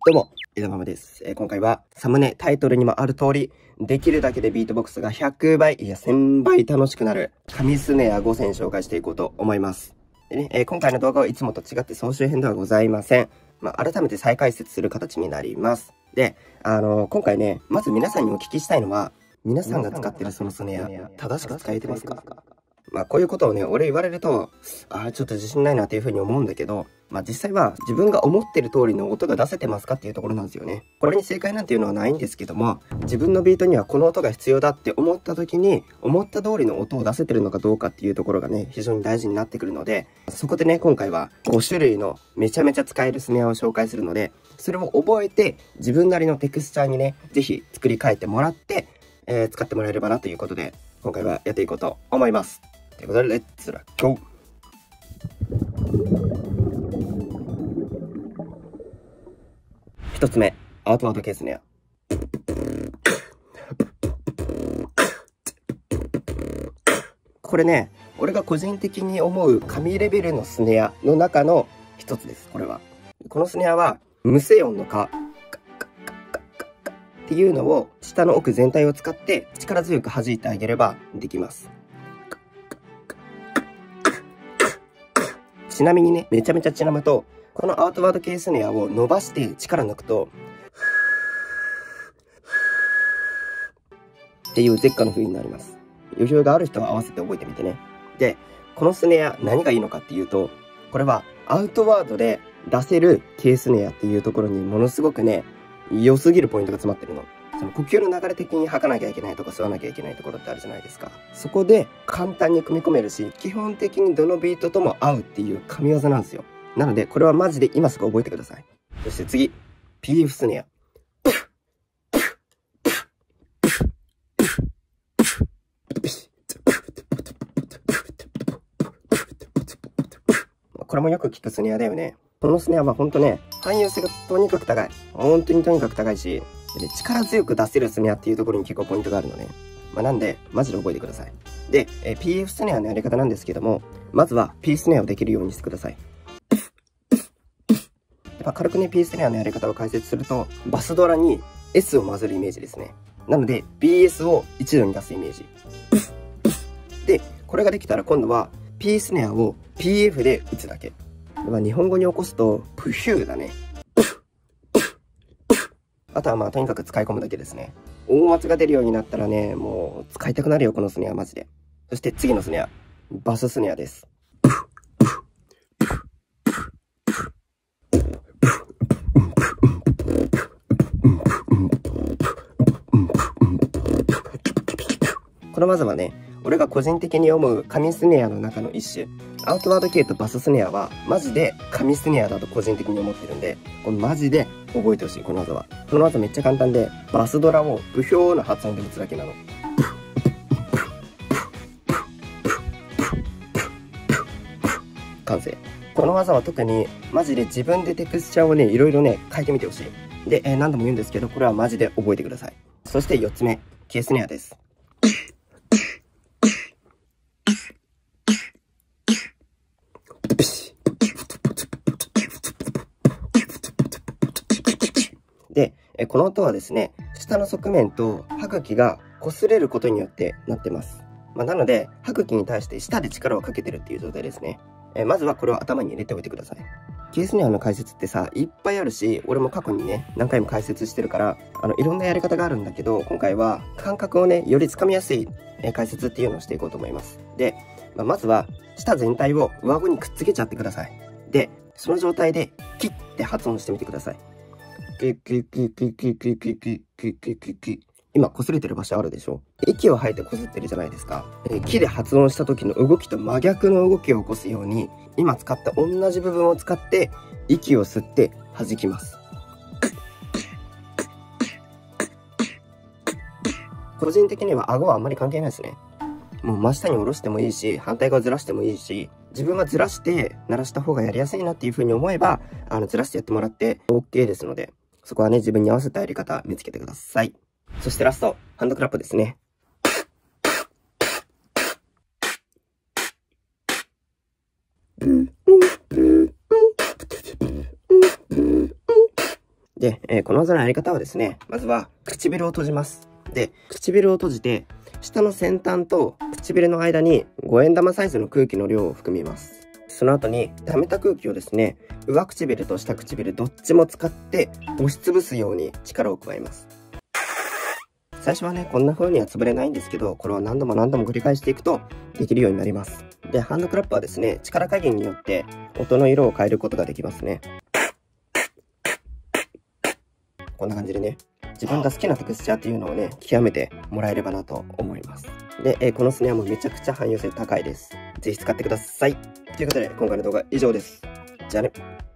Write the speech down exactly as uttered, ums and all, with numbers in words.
どうも、枝豆です。えー今回はサムネ、タイトルにもある通り、できるだけでビートボックスがひゃくばい、いやせんばい楽しくなる、紙スネアごせん紹介していこうと思います。でね、えー今回の動画はいつもと違って総集編ではございません。まあ、改めて再解説する形になります。で、あのー今回ね、まず皆さんにお聞きしたいのは、皆さんが使ってるそのスネア、正しく使えてますか？まあこういうことをね、俺言われると、ああ、ちょっと自信ないなっていうふうに思うんだけど、まあ実際は自分が思ってる通りの音が出せてますかっていうところなんですよね。これに正解なんていうのはないんですけども、自分のビートにはこの音が必要だって思った時に、思った通りの音を出せてるのかどうかっていうところがね、非常に大事になってくるので、そこでね、今回はごしゅるいのめちゃめちゃ使えるスネアを紹介するので、それを覚えて自分なりのテクスチャーにね、ぜひ作り変えてもらって、えー、使ってもらえればなということで、今回はやっていこうと思います。ということで、レッツラゴー。一つ目、アウトワードケースネア。これね、俺が個人的に思う神レベルのスネアの中の一つです。これは。このスネアは無声音のカっていうのを下の奥全体を使って力強く弾いてあげればできます。ちなみにね、めちゃめちゃちなむと、このアウトワードケースネアを伸ばして力抜くと、っていう絶歌の風になります。余裕がある人は合わせて覚えてみてね。で、このスネア何がいいのかっていうと、これはアウトワードで出せるケースネアっていうところにものすごくね、良すぎるポイントが詰まってるの。その呼吸の流れ的に吐かなきゃいけないとか吸わなきゃいけないところってあるじゃないですか。そこで簡単に組み込めるし、基本的にどのビートとも合うっていう神業なんですよ。なので、これはマジで今すぐ覚えてください。そして次、ピーエフ スネア。これもよく聞くスネアだよね。このスネアはほんとね、汎用性がとにかく高い。本当にとにかく高いし、で力強く出せるスネアっていうところに結構ポイントがあるのね。まあ、なんで、マジで覚えてください。で、えー、ピーエフ スネアのやり方なんですけども、まずは P スネアをできるようにしてください。やっぱ軽くね、P スネアのやり方を解説すると、バスドラに S を混ぜるイメージですね。なので、ビーエス を一度に出すイメージ。で、これができたら今度は P スネアを ピーエフ で打つだけ。まあ、日本語に起こすと、プヒューだね。あとはまあとにかく使い込むだけですね。音圧が出るようになったらね、もう使いたくなるよ、このスネアマジで。そして次のスネア、バススネアです。この技はね、俺が個人的に思う紙スネアの中の一種。アウトワード系とバススネアはマジで紙スネアだと個人的に思ってるんで、これマジで覚えてほしい、この技は。この技めっちゃ簡単で、バスドラを不評な発音で打つだけなの。完成。この技は特にマジで自分でテクスチャーをね、いろいろね、変えてみてほしい。で、えー、何度も言うんですけど、これはマジで覚えてください。そしてよっつめ、ケースネアです。で、この音はですね、下の側面と歯茎が擦れることによってなってます。まあ、なので、歯茎に対して舌で力をかけてるっていう状態ですね。えまずはこれを頭に入れておいてください。ケースネアの解説ってさ、いっぱいあるし、俺も過去にね、何回も解説してるから、あの、いろんなやり方があるんだけど、今回は感覚をね、よりつかみやすい解説っていうのをしていこうと思います。で、まあ、まずは、舌全体を上顎にくっつけちゃってください。で、その状態で、キッって発音してみてください。キキキキキキキキキキキキ。今擦れてる場所あるでしょ。息を吐いて擦ってるじゃないですか。えー、キで発音した時の動きと真逆の動きを起こすように、今使った同じ部分を使って息を吸って弾きます。個人的には顎はあんまり関係ないですね。もう真下に下ろしてもいいし、反対側ずらしてもいいし、自分がずらして鳴らした方がやりやすいなっていう風に思えば、あのずらしてやってもらって OK ですので、そこはね、自分に合わせたやり方見つけてください。そしてラスト、ハンドクラップですね。 で、えー、この技のやり方はですね、まずは唇を閉じます。で、唇を閉じて、下の先端と唇の間にごえん玉サイズの空気の量を含みます。その後に溜めた空気をですね、上唇と下唇どっちも使って押しつぶすように力を加えます。最初はね、こんな風には潰れないんですけど、これを何度も何度も繰り返していくとできるようになります。で、ハンドクラップはですね、力加減によって音の色を変えることができますね。こんな感じでね、自分が好きなテクスチャーっていうのをね、極めてもらえればなと思います。で、えー、このスネアもめちゃくちゃ汎用性高いです。ぜひ使ってください。ということで、今回の動画は以上です。じゃあね。